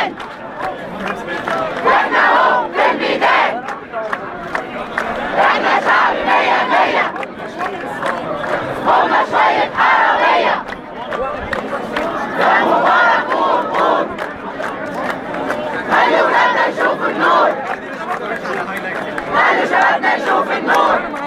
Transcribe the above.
الميدان، واحنا اهو في الميدان، احنا شعب مية مية، هما شوية حراوية. يا مبارك قول قول، خلي ولادنا يشوفوا النور، خلي شبابنا يشوف النور.